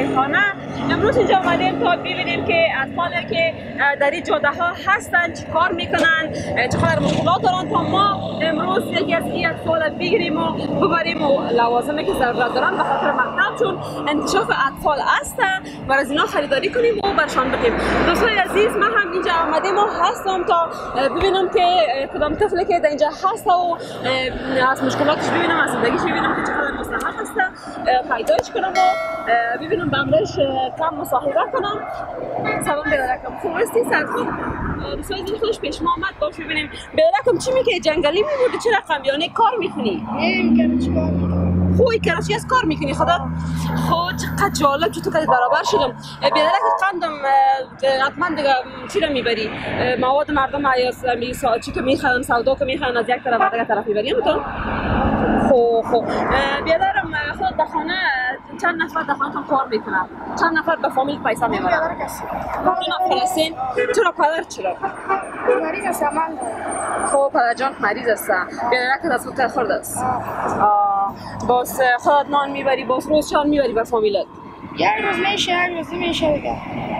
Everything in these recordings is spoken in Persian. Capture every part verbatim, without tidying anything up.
خیرخانه. امروز اینجا آمدیم تا ببینیم که اطفالی که در این جاده ها هستن چی کار میکنن، چقدر مشکلات دارن تا ما امروز یکی از این اطفال بگیریم و ببریم و لوازمی که ضرورت دارن به خاطر مکتب، چون انکشاف اطفال هستن و از اینا خریداری کنیم و برشان بدیم. دوستان عزیز، من هم اینجا آمدیم و هستم تا ببینم که کدام طفلی که در اینجا هست و از مشکلاتش ببینم، از زندگیش ببینم که چقدر مصلحت هست، پیدایش کنم و ببینم به امرش کم مصاحبه کنم. سلام بیارکم، خوب هستی سرخوب؟ دوستان عزیز خودش پیش ما آمد، باش ببینیم. بیارکم چی میگه؟ جنگلی میبوده چه رقم؟ یعنی کار میکنی؟ نمیکنم چی کار میکنم؟ خوی کراچی از کار میکنی خدا؟ خود چقدر جالب چطور که برابر شدم. بیادرک قندم حتما دیگه چی رو میبری؟ مواد مردم یا چی که میخوان سودا که میخوان از یک طرف دیگه طرف میبری تو؟ خب خب بیادرم خود در خانه چند نفر در خانه کار میکنن؟ چند نفر به فامیل پیسه میبرن؟ بیادر کسی دو نفر هستین؟ چرا پدر چرا؟ مریض است عمل خب پدر جان مریض است. بیادرک از خود خورده است. باز خودت نان میبری، باز روز چند میبری به فامیلت؟ یک روز میشه، یک روز نمیشه دیگه.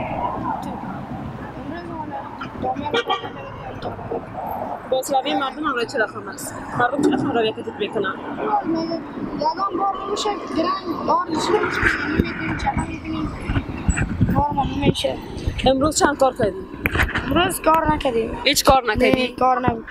باز روی مردم هم را چه رقم است؟ مردم چه رقم روی کتت میکنن؟ یکم بار میشه گرنگ بار میشه میبینیم چقدر میبینیم بار ما میشه. امروز چند کار کردی؟ امروز کار نکردیم. هیچ کار نکردی؟ کار نبود.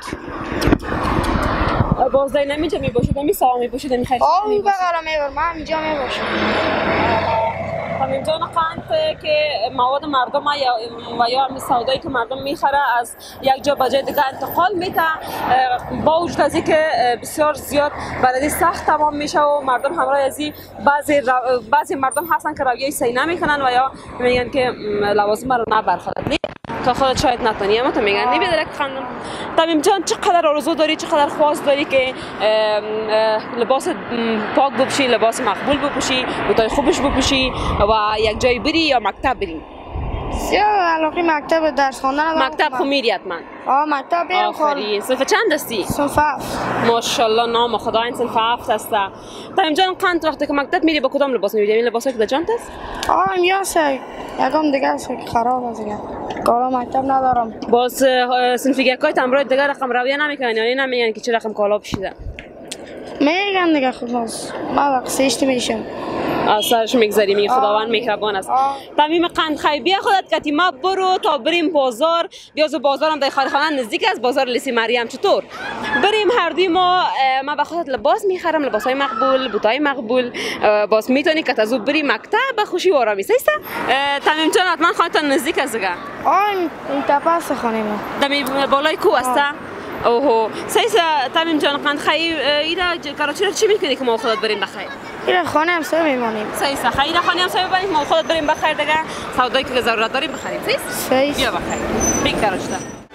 باز دای نمیجا میباشید، نمی سوا میباشید، نمی خیلی آه او بقیره میبار، من اینجا میباشم. هم اینجا نقند که مواد مردم و یا همی سودایی که مردم میخره از یک جا به جای دیگه انتقال میده، با وجود از که بسیار زیاد برای سخت تمام میشه و مردم همراه ازی بعضی بعضی مردم هستن که رویه صحیح نمیکنن و یا میگن که لوازم رو نبرخواد تا خودت شاید نتونی. اما تو میگن نمیداره که خانم تمیم جان چقدر آرزو داری، چقدر خواست داری که لباس پاک بپوشی، لباس مقبول بپوشی، بوتای خوبش بپوشی و یک جای بری یا مکتب بریم؟ یا علاقه مکتب درس خواندن ندارم. مکتب خو میری حتما؟ آه مکتب برم. آفرین. صنف چند هستی؟ صنف هفت. ماشاءالله نام خدا، این صنف هفت هست. تمیم جان قند وقتی که مکتب میری با کدام لباس میری؟ این لباسایی که در جانت است؟ آه میاسه یکم دیگه است که خراب است دیگه. کالا مکتب ندارم. باز صنف یکای تمرین دیگه رقم رویه نمیکنن، یعنی نمیگن که چه رقم کالا پوشیده؟ میگن دیگه خود باز ما وقت سیشت میشم از سرش میگذاری، میگه خداوند مهربان است. تمیم قند خی بیا خودت کتی ما برو تا بریم بازار، بیازو بازار هم در خانه نزدیک است، بازار لیسی مریم. چطور بریم هر دوی ما؟ ما به خودت لباس میخرم، لباس های مقبول، بوتای مقبول، باز میتونی که تازو بری مکتب به خوشی و آرامی. سیسته تمیم جان حتما خانه نزدیک است دیگه. آه این تپاس خانه ما دمی بالای کو است. اوه سیسته تمیم جان قند خی اینا کاراچی رو چی میکنی که ما خودت بریم بخیر؟ اینا خانه هم سه میمانیم. سیسته خیلی خانه هم سه میمانیم، ما خودت بریم بخیر دیگه، سودایی که ضرورت داریم بخریم. سیس بیا بخیر بی کاراچتا.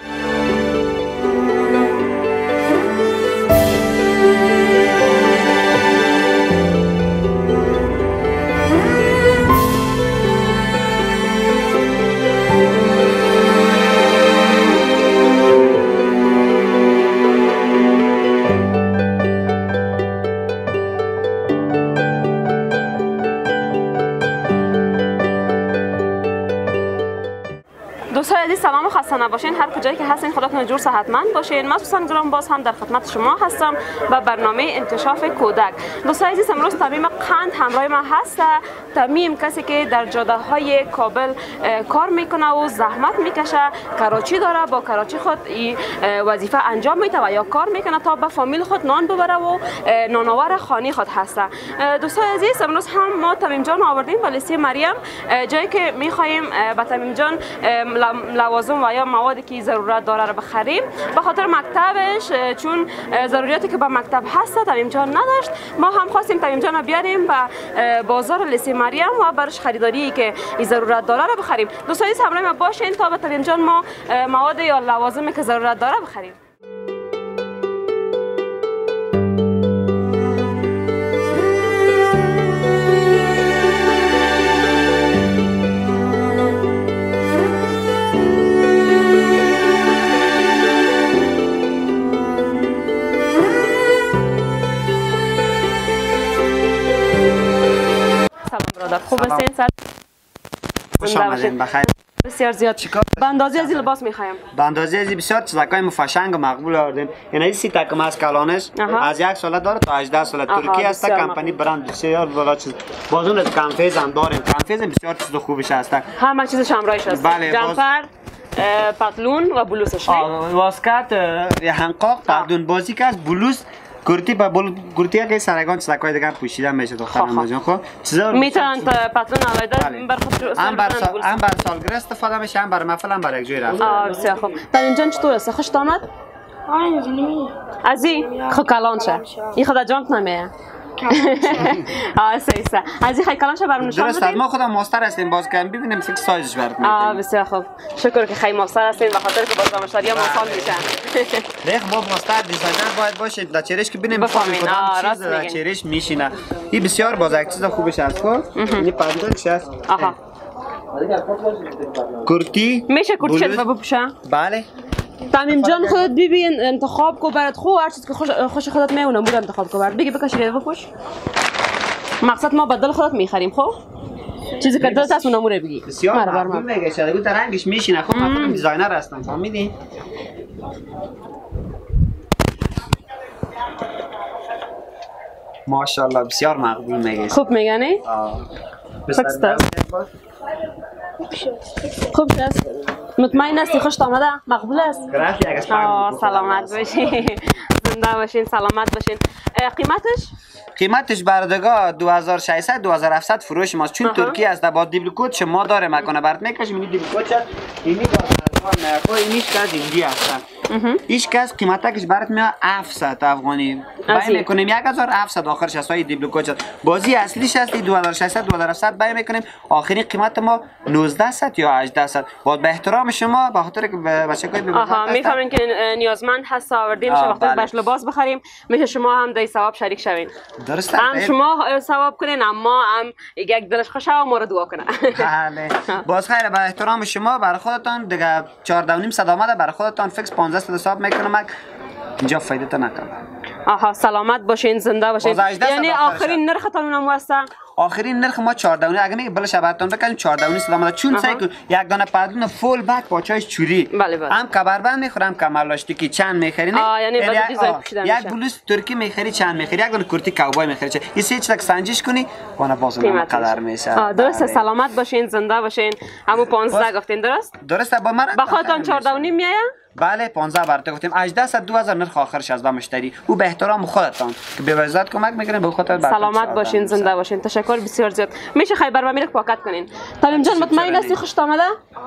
دوستان عزیز سلام و خسته نباشین، هر کجایی که هستین خدا کنه جور صحتمند باشین. من سوسن گرام باز هم در خدمت شما هستم و برنامه انکشاف کودک. دوستان عزیز امروز تمیم قند همراه ما هست. تمیم کسی که در جاده های کابل کار میکنه و زحمت میکشه، کراچی داره، با کراچی خود این وظیفه انجام میده و یا کار میکنه تا به فامیل خود نان ببره و نانآور خانه خود هست. دوستان عزیز امروز هم ما تمیم جان آوردیم به لیستی مریم، جایی که میخواهیم به تمیم جان لوازم و یا موادی که ضرورت داره رو بخریم به خاطر مکتبش، چون ضروریاتی که به مکتب هست تمیم جان نداشت. ما هم خواستیم تمیم جان رو بیاریم به بازار لیستی مریم و برش خریداری که ضرورت داره رو بخریم. دوستان عزیز همراه ما باشین تا به تمیم جان ما مواد یا لوازمی که ضرورت داره بخریم. خوب هستین؟ خوش آمدین بخیر. بسیار زیاد. به اندازه از این لباس میخوایم. به اندازه از بسیار چیزای مفشنگ و مقبول آوردیم. یعنی سی تکم از کلانش از یک سال داره تا هجده سال ترکی است. کمپانی برند بسیار بالا چیز. بازون از کانفیز هم داریم. کانفیز بسیار چیز خوبش هست. همه چیزش همراهش هست. بله. جمپر، پتلون و بلوزش. واسکت یا هنقاق پتلون بازی که از بلوز کرتی با بل کرتی که سرگان چیزای دیگه پوشیده میشه دختران جان. خب چیزا میتونن پتلون علاوه بر خود هم بر سال هم بر سالگرد استفاده میشه هم بر محفل هم بر یک جای رفت. آه بسیار خوب. تمیم جان چطور است؟ خوشت آمد؟ از این خو کلان شه. این خدا جانت نمیه. آه سیسا. از این خیلی کلان شه برام نشان بدید. ما خودم ماستر هستیم باز کنیم ببینیم فکر سایزش برات میاد. آه بسیار خوب. شکر که خیلی ماستر هستین به خاطر که باز مشتری ما سال میشن. دیگه ما ماستر دیزاینر باید باشه در چهرهش که ببینیم بفهمین. کدام چیز در چهرهش میشینه. این بسیار باز یک چیز خوبش هست خب. این پنجهش هست. آها. کرتی میشه کرتی شد بپوشم؟ بله. تمیم جان خودت ببین انتخاب کو برات خو هر چیز که خوش خوش خودت میونه بود انتخاب کو برات بگی بکش رو بپوش. مقصد ما بدل خودت میخریم خب چیزی که دلت هست اونم رو بگی. بسیار مقبول میگه شده بود رنگش میشینه خب من خودم دیزاینر هستم فهمیدی؟ ماشاءالله بسیار مقبول میگه. خوب میگنی؟ آه. خوب است. مطمئن هستی خوشت آمده؟ مقبول است؟ آه سلامت باشین. زنده باشین سلامت باشین. قیمتش؟ قیمتش بردگاه دو هزار و ششصد دو هزار و هفتصد فروش ماست چون ترکی است با دیبلوکوت شما داره مکانه برات میکشیم این دیبلوکوت شد اینی با اینیش که از ایندی هستن ایش که از قیمتش برات میاد هفتصد افغانی بای میکنیم یک هزار و هفتصد آخرش است های دیبلوکوت شد بازی اصلیش است دو هزار و ششصد دو هزار و هفتصد بای میکنیم آخرین قیمت ما نوزده صد یا هجده صد با به احترام شما به خاطر که بچه‌های به آها میفهمین که نیازمند هست آوردیم شما وقتی باش لباس بخریم میشه شما هم در ثواب شریک شوین درسته هم شما ثواب کنین اما هم یک دلش خوشه و ما رو دعا کنه بله باز خیر به احترام شما برای خودتان دیگه چهارده و نیم صد آمده برای خودتان فکس پانزده صد حساب میکنم اینجا فایده تا نکنه. آها سلامت باشین زنده باشین یعنی آخرین نرختون اونم واسه آخرین نرخ ما چهارده و نیم اگه میگه بلش براتون بکنیم چهارده و نیم صد آمده چون سعی کن یک دانه پتلون فول بک با چایش چوری بله بله هم کمربند میخورم کمرلاستیکی چند میخرین آه یعنی بعد دیزاین پوشیدن میشه یک بلوز ترکی میخری چند میخری یک دانه کرتی کوبای میخری چه این سه چیز سنجش کنی وانا بازم قدر میشه آه درسته سلامت باشین زنده باشین همو پانزده گفتین درست درسته با من بخاطر چهارده و نیم میایه بله پانزده برات گفتیم هجده صد دو هزار نرخ آخرش از با مشتری او به احترام خودتان که به وضعیت کمک میکنین به خاطر سلامت باشین زنده باشین تشکر بسیار زیاد میشه خیلی بر من پاکت کنین تمیم جان مطمئن هستی خوشت آمده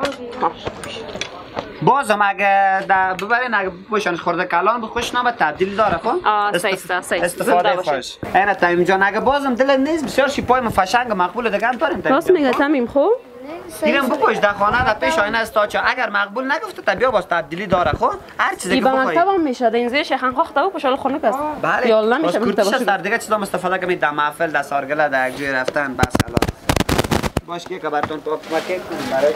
بازم اگه در ببرین اگه باشن خورده کلان به خوش نام تبدیل داره خب آه سیستا سیستا استفاده خوش اینا تمیم جان اگه بازم دل نیست بسیار شیپای مفشنگ مقبول دیگه هم داریم راست میگه تمیم خوب دیرم بپوش در خانه در پیش آینه است تا چه اگر مقبول نگفته تا بیا باز تبدیلی داره خب هر چیزی که بخوای مکتب هم میشه این زیر شیخان خوخته و پشال خونه است بله یالا نمیشه مکتب در دیگه چیزا استفاده کنید در محفل در سارگله در یک جای رفتن بس خلاص باش که براتون پاک پاکت کنیم برای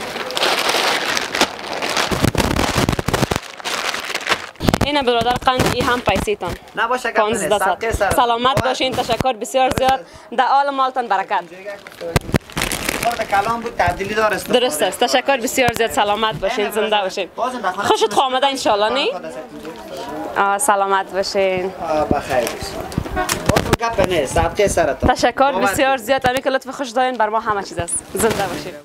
این برادر قند ای هم پیسیتان نباشه که سلامت باشین تشکر بسیار زیاد در آل مالتان برکت خورده کلام بود تبدیلی داره است درست است تشکر بسیار زیاد سلامت باشین زنده باشین خوشت آمده ان شاء الله نه سلامت باشین بخیر گپ نه سبقه سرتون تشکر بسیار زیاد همین که لطف خوش دارین بر ما همه چیز است زنده باشین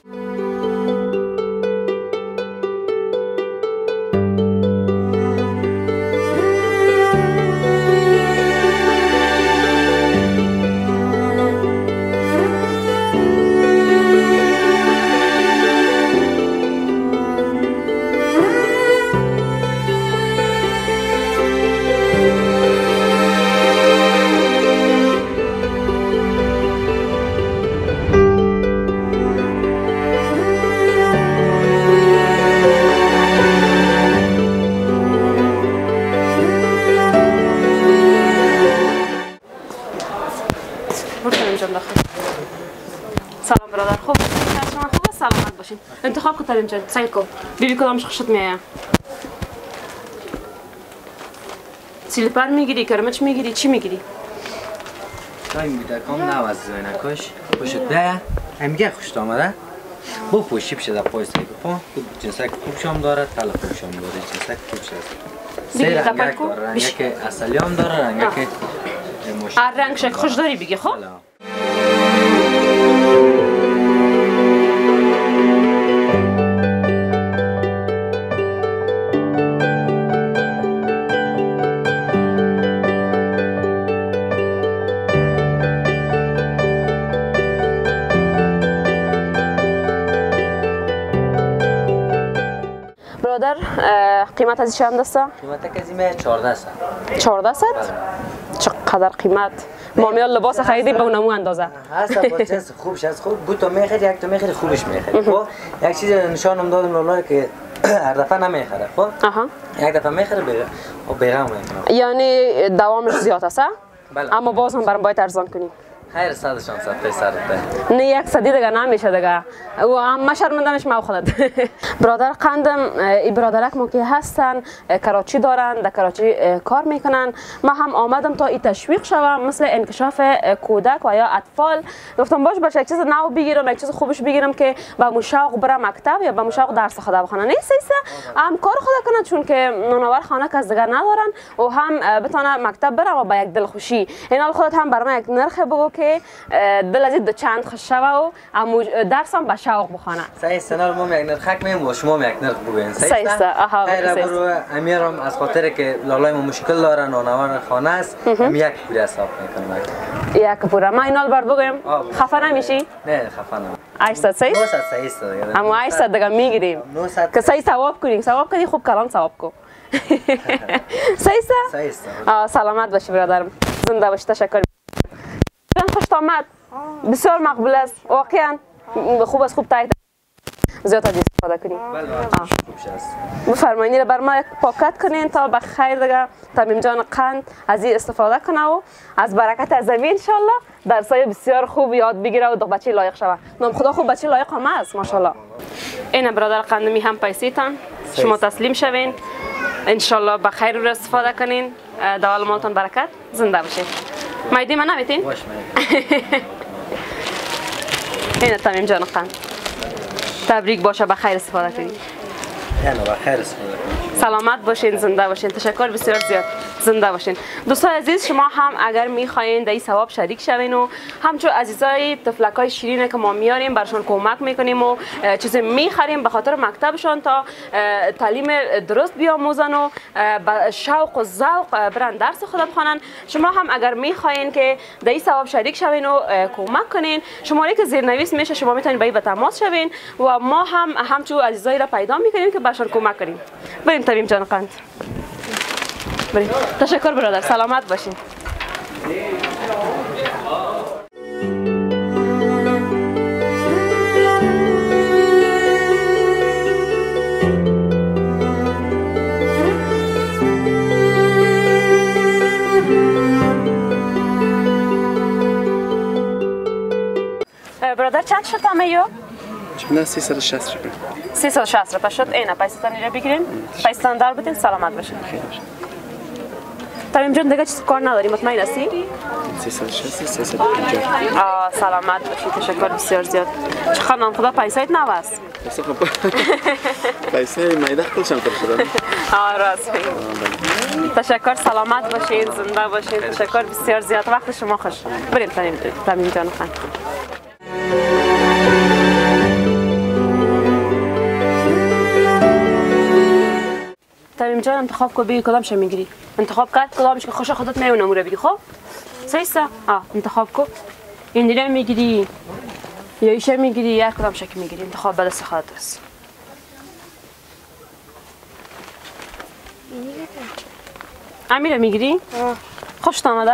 سلام برادر خوب شما خوب سلامت باشین انتخاب کو تریم جان سعی کو بیبی کدامش خوشت میاد سلیپر میگیری کرمچ میگیری چی میگیری تایم میده کام نواز زینکش خوشت ده میگه خوشت آمده بو پوشی بشه در پای سایه پا جنسک خوبش هم داره تل خوبش هم داره جنسک خوبش هست سه رنگک داره رنگک اصلی هم داره رنگک هر رنگ شک خوش داری بگی خب برادر قیمت از چند است؟ قیمت از این چهارده است. چهارده است؟ چقدر قیمت؟ ما میال لباس خریدیم به اونمو اندازه. هست با جنس خوبش از خوب بود تو میخری یک تو میخری خوبش میخری. خب یک چیز نشانم دادم لالا که هر دفعه نمیخره. خب یک دفعه میخره بره و بیرام میکنه. یعنی دوامش زیاد است؟ بله. اما باز هم برام باید ارزان کنیم. خیر صدشان صد پیسر ده. نه یک صدی دیگه نمیشه دیگه. و هم شرمنده میشم او خودت. برادر قندم ای برادرک ما که هستن کراچی دارن در کراچی کار میکنن. ما هم آمدم تا این تشویق شوم مثل انکشاف کودک و یا اطفال. گفتم باش باشه یک چیز نو بگیرم یک چیز خوبش بگیرم که با مشوق برم مکتب یا با مشوق درس خدا بخونن. نیست هم کار خدا کنه چون که نونوار خانه کس دیگه ندارن و هم بتونه مکتب برم و با یک دلخوشی. این حال خودت هم برام یک نرخ بگو که دل از دو چند خوش شوه و درسم با شوق بخونه. صحیح سنال ما یک نرخ میم و شما یک نرخ بگوین. صحیح است. آها. خیر برو امیرم از خاطر که لالای ما مشکل دارن و نوار خانه است هم یک پوره حساب میکنم. یک پوره ما اینال بر بگویم خفه نمیشی؟ نه خفه نم. هشتصد صحیح؟ نهصد صحیح است. اما هشتصد دیگه میگیریم. که صحیح ثواب کنیم. ثواب کنی خوب کلام ثواب کو. صحیح است؟ صحیح است. سلامت باشی برادرم. زنده باشی. تشکر. خوش آمد. بسیار مقبول است. واقعا خوب است خوب تایید. زیاد از استفاده کنید. بله خوبش است. بفرمایید بر ما یک پاکت کنین تا به خیر دیگه تمیم جان قند از این استفاده کنه و از برکت از زمین ان شاء الله درسای بسیار خوب یاد بگیره و دو بچه لایق شوه. نام خدا خوب بچه لایق هم است ماشاءالله. این برادر قندمی هم پیسیتان شما تسلیم شوین ان شاء الله به خیر رو استفاده کنین. دوال مالتون برکت زنده باشید. مایدی من نمیتین؟ باش این تمیم جان قند. تبریک باشه به خیر استفاده کنید. یعنی به خیر استفاده کنید. سلامت باشین زنده باشین. تشکر بسیار زیاد. زنده باشین. دوستان عزیز شما هم اگر میخواین در این ثواب شریک شوین و همچون عزیزای طفلکای شیرینه که ما میاریم برشون کمک میکنیم و چیز میخریم به خاطر مکتبشون تا تعلیم درست بیاموزن و با شوق و ذوق برن درس خدا بخونن. شما هم اگر میخواین که در این ثواب شریک شوین و کمک کنین شماره که زیرنویس میشه شما میتونین با این به تماس شوین و ما هم همچون عزیزایی را پیدا میکنیم که برشون کمک کنیم. بریم تمیم جان قند. بریم. تشکر برادر. سلامت باشین. برادر چند شد همه یو؟ چند سیصد و شصت روپیه. سیصد و شصت روپیه شد. اینه پیستان اینجا بگیرین. پیستان دار بدین. سلامت باشین. تمیم جان دیگه چیز کار نداری مطمئن هستی؟ سیصد و شصت سیصد و پنجاه. آه سلامت باشی. تشکر بسیار زیاد. چقدر نام خدا پیسایت نوست؟ پیسه خب پیسه مایده خودشم پر شدن. آه راست تشکر. سلامت باشین زنده باشین. تشکر بسیار زیاد. وقت شما خوش. بریم تمیم جان خان. تمیم جان انتخاب کو بگی کدامش میگیری. انتخاب کرد کدامش که خوش خودت میونه موره بگی. خب صحیح است. آه انتخاب کو. این دیگه میگیری یا ایشه میگیری یا کدامش که میگیری. انتخاب به دست خودت است. امیره میگیری؟ خوشت آمده؟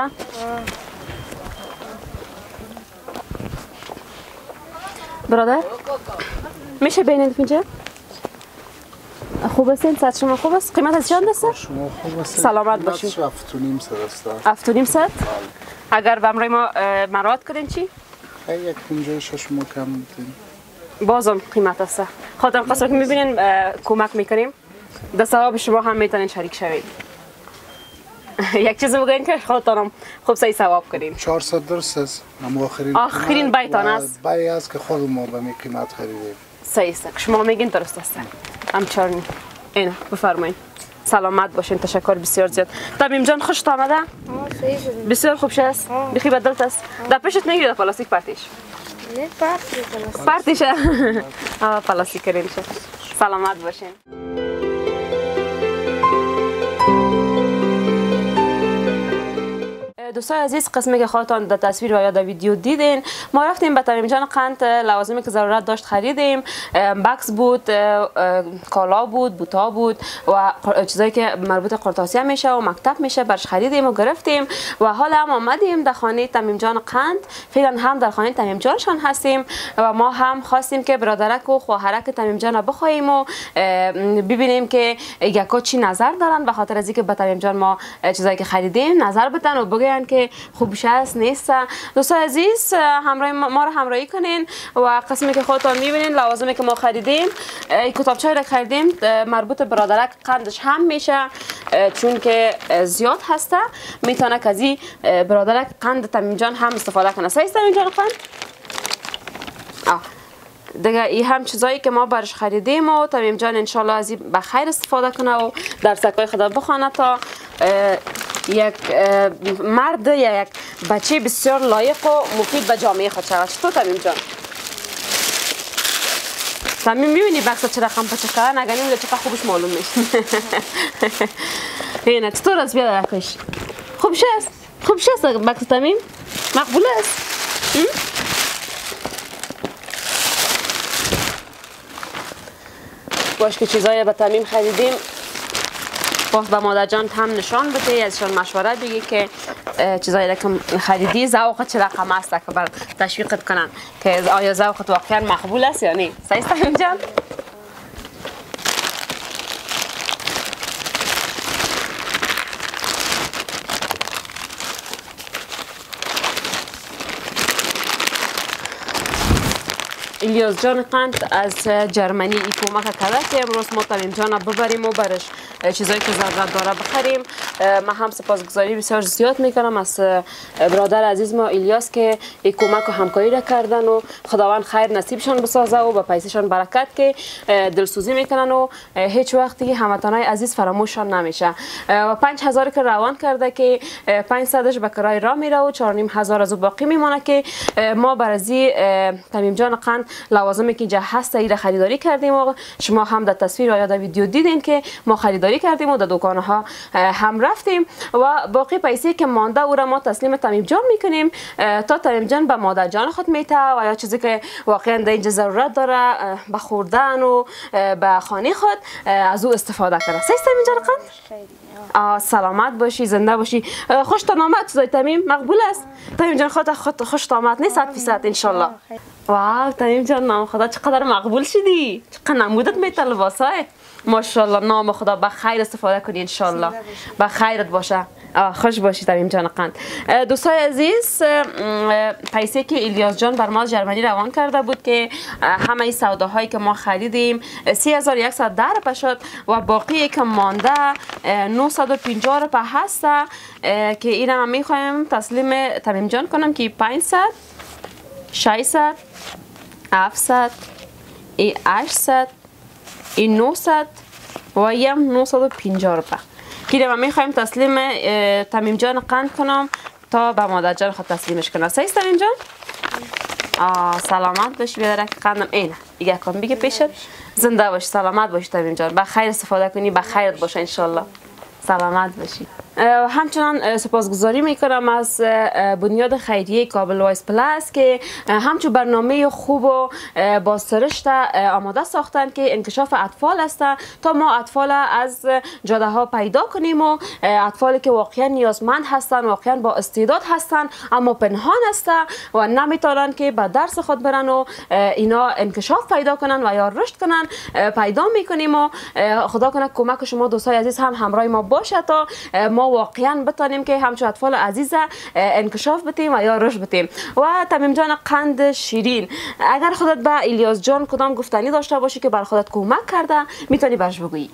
برادر میشه بینید اینجا؟ خوب است این صد شما خوب است؟ قیمت از چند است؟ شما خوب است. سلامت باشید. هفت و نیم صد است. هفت و نیم صد؟ اگر به امروی ما مراد کردین چی؟ یک پنجاه و شش ما کم میتونیم. بازم قیمت است. خاطر قصر که میبینین کمک میکنیم. در ثواب شما هم میتونین شریک شوید. یک چیز بگوین که خودتانم خوب سعی ثواب کنین. چهارصد درست است. اما آخرین آخرین بیتان است. بای است که خود ما به می قیمت خریدیم. صحیح است. شما میگین درست است. همچنین. اینا بفرمایید. سلامت باشین. تشکر بسیار زیاد. تمیم جان خوشت آمده؟ بسیار خوب شست. بخی بدلت است. در پیشت نگیری در پلاستیک پرتیش. نه پرتیش. پرتیش. آه پلاستیک کرین شد. سلامت باشین. دوستان عزیز، قسمی که خودتان در تصویر و یا در ویدیو دیدین، ما رفتیم به تمیم جان قند لوازمی که ضرورت داشت خریدیم. بکس بود، کالا بود، بوتا بود و چیزایی که مربوط قرطاسی میشه و مکتب میشه برش خریدیم و گرفتیم و حالا هم آمدیم در خانه تمیم جان قند. فعلا هم در خانه تمیم جانشان هستیم و ما هم خواستیم که برادرک و خواهرک تمیم جان بخوایم و ببینیم که یکا چی نظر دارن، به خاطر از اینکه به تمیم جان ما چیزایی که خریدیم نظر بدن و بگن که خوبش است نیست. دوستان عزیز، همراه ما رو همراهی کنین و قسمی که خودتان میبینین لوازمی که ما خریدیم، کتابچه‌ای را خریدیم مربوط برادرک قندش هم میشه چون که زیاد هسته، میتونه که از این برادرک قند تمیم جان هم استفاده کنه. صحیح است تمیم جان قند؟ آه دیگه این هم چیزایی که ما برش خریدیم و تمیم جان انشالله از این بخیر استفاده کنه و درسکای خدا بخونه تا یک مرد یا یک بچه بسیار لایق و مفید به جامعه خود شود. چطور تمیم جان؟ تمیم میبینی بکسا چه رقم پچه کرد؟ نگنیم که چقدر خوبش معلوم میشه. اینه چطور از بیاد رکش؟ خوب شست؟ خوب شست بکس تمیم؟ مقبول است؟ باش که چیزایی به تمیم خریدیم باز به مادر جان هم نشان بده، ازشان مشوره بگی که چیزایی که خریدی ذوقت چه رقم است که بر تشویقت کنن که آیا ذوقت واقعا مقبول است یا نه. صحیح است تمیم جان؟ الیاس جان قند از جرمنی ای کمک کرده که امروز ما تمیم جان ببریم و برش چیزایی که ضرورت داره بخریم. من هم سپاسگزاری بسیار زیاد میکنم از برادر عزیز ما الیاس که ای کمک و همکاری را کردن و خداوند خیر نصیبشان بسازه و به پیسشان برکت که دلسوزی میکنن و هیچ وقتی هموطنای عزیز فراموششان نمیشه. و پنج هزار که روان کرده که پانصدش به کرای راه میره و چهار و نیم هزار از باقی میمونه که ما برازی تمیم جان قند لوازمی که اینجا هست ایره خریداری کردیم و شما هم در تصویر و یا در ویدیو دیدین که ما خریداری کردیم و در دکانها هم رفتیم و باقی پیسه که مانده او را ما تسلیم تمیم جان میکنیم تا تمیم جان به مادر جان خود میته و یا چیزی که واقعا در اینجا ضرورت داره به خوردن و به خانه خود از او استفاده کنه. صحیح تمیم جان قند؟ سلامت باشی، زنده باشی، خوش آمد. چیزای تمیم مقبول است؟ تمیم جان خود خود خوش آمد نه صد فیصد ان شاء الله. واو تمیم جان نام خدا چقدر مقبول شدی، چقدر نمودت میته لباسای ماشاءالله. نام خدا به خیر استفاده کنی ان شاء الله، به خیرت باشه. خوش باشی تمیم جان قند. دوستای عزیز، پیسه که الیاس جان بر ما جرمنی روان کرده بود که همه این سوداهایی که ما خریدیم سی هزار و صد و ده روپیه شد و باقی که مانده نهصد و پنجاه روپیه هست که این هم میخوایم تسلیم تمیم جان کنم که پانصد ششصد هفتصد ای هشتصد ای نهصد و یم نهصد و پنجاه روپیه که ما میخوایم تسلیم تمیم جان قند کنم تا به مادر جان خود تسلیمش کنم. صحیح است تمیم جان؟ آه سلامت باشی بیادرک قندم. اینه دیگه کام بگه پیشت. زنده باشی، سلامت باشی تمیم جان، به خیر استفاده کنی، به خیرت باشه انشالله. سلامت باشی. همچنان سپاسگزاری میکنم از بنیاد خیریه کابل وایس پلاس که همچون برنامه خوب و با سرشت آماده ساختن که انکشاف اطفال هستن تا ما اطفال از جاده ها پیدا کنیم و اطفالی که واقعا نیازمند هستن، واقعا با استعداد هستن اما پنهان هستن و نمیتونن که به درس خود برن و اینا انکشاف پیدا کنن و یا رشد کنن پیدا میکنیم و خدا کنه کمک شما دوستای عزیز هم همراه ما باشه تا ما واقعا بتانیم که همچون اطفال عزیز انکشاف بتیم و یا رشد بتیم. و تمیم جان قند شیرین، اگر خودت به الیاس جان کدام گفتنی داشته باشی که بر خودت کمک کرده میتونی برش بگویی.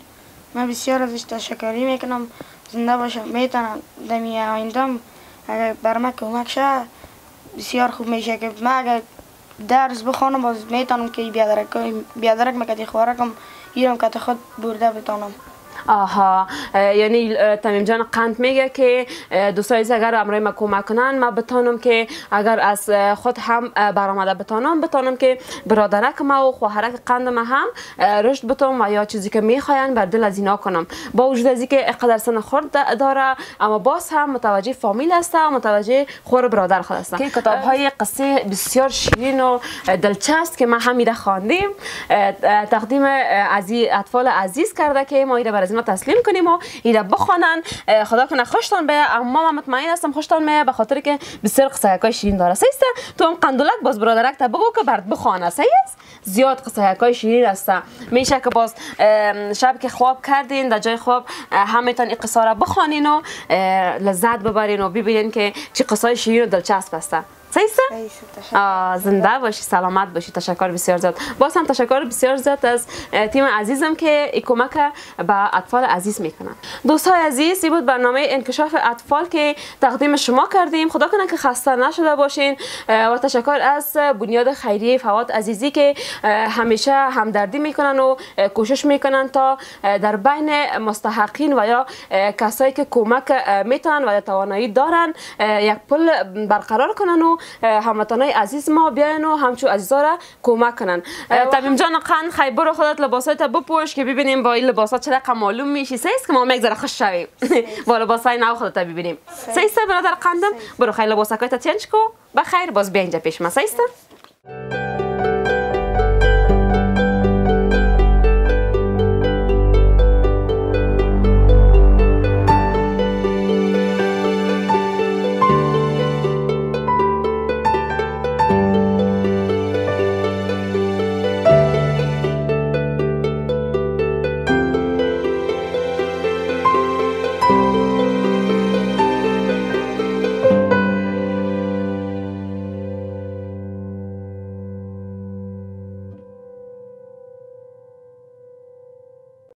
من بسیار ازش تشکری میکنم. زنده باشم. میتونم دمی آیندم اگر بر من کمک شه بسیار خوب میشه که من اگر درس بخوانم باز میتونم که بیادرک بیادرک مکتی خوارکم گیرم که خود برده بتانم. آها، یعنی تمیم جان قند میگه که دوستای عزیز اگر امروز ما کمک کنن ما بتانم که اگر از خود هم برآمده بتانم بتانم که برادرک ما و خواهرک قند ما هم رشد بتونم و یا چیزی که میخواین بر دل از اینا کنم. با وجود از اینکه قدر سن خورد داره اما باز هم متوجه فامیل است و متوجه خور برادر خود است. که کتاب های قصه بسیار شیرین و دلچسب که ما هم میره خواندیم تقدیم عزیز اطفال عزیز کرده که ما اینا از اینا تسلیم کنیم و اینا بخوانن. خدا کنه خوشتون بیه. اما من مطمئن هستم خوشتون میاد به خاطر که بسیار قصه‌های شیرین داره. صحیح است؟ تو هم قندولک باز برادرک تا بگو که برات بخوانه. صحیح است؟ زیاد قصه‌های شیرین است. میشه که باز شب که خواب کردین در جای خواب همتون این قصه را بخوانین و لذت ببرین و ببینین که چه قصه‌های شیرین و دلچسب است. صحیح است؟ زنده باشی، سلامت باشی. تشکر بسیار زیاد. باز هم تشکر بسیار زیاد از تیم عزیزم که این کمک به اطفال عزیز میکنن. دوستای عزیز، این بود برنامه انکشاف اطفال که تقدیم شما کردیم. خدا کنه که خسته نشده باشین و تشکر از بنیاد خیریه فواد عزیزی که همیشه همدردی میکنن و کوشش میکنن تا در بین مستحقین و یا کسایی که کمک میتونن و توانایی دارن یک پل برقرار کنن و هموطنای عزیز ما بیاین و همچو عزیزا را کمک کنن. تمیم جان قند خیلی برو خودت لباسات بپوش که ببینیم با این لباسات چه رقم معلوم میشی. سه است که ما میگذره خوش شویم با لباسای نو خودت ببینیم. سه است برادر قندم برو خیلی لباساکات چنج کو بخیر باز بیا اینجا پیش ما. سه است